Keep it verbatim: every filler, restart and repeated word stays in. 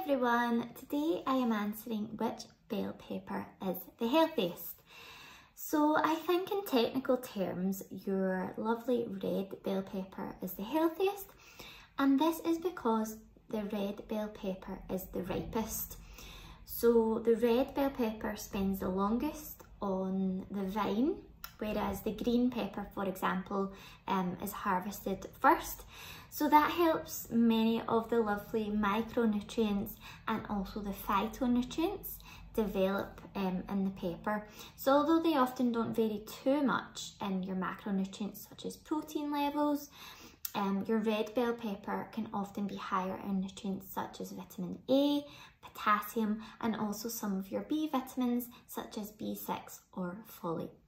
everyone, today I am answering which bell pepper is the healthiest. So I think in technical terms your lovely red bell pepper is the healthiest, and this is because the red bell pepper is the ripest. So the red bell pepper spends the longest on the vine, whereas the green pepper, for example, um, is harvested first. So that helps many of the lovely micronutrients and also the phytonutrients develop um, in the pepper. So although they often don't vary too much in your macronutrients such as protein levels, um, your red bell pepper can often be higher in nutrients such as vitamin A, potassium, and also some of your B vitamins such as B six or folate.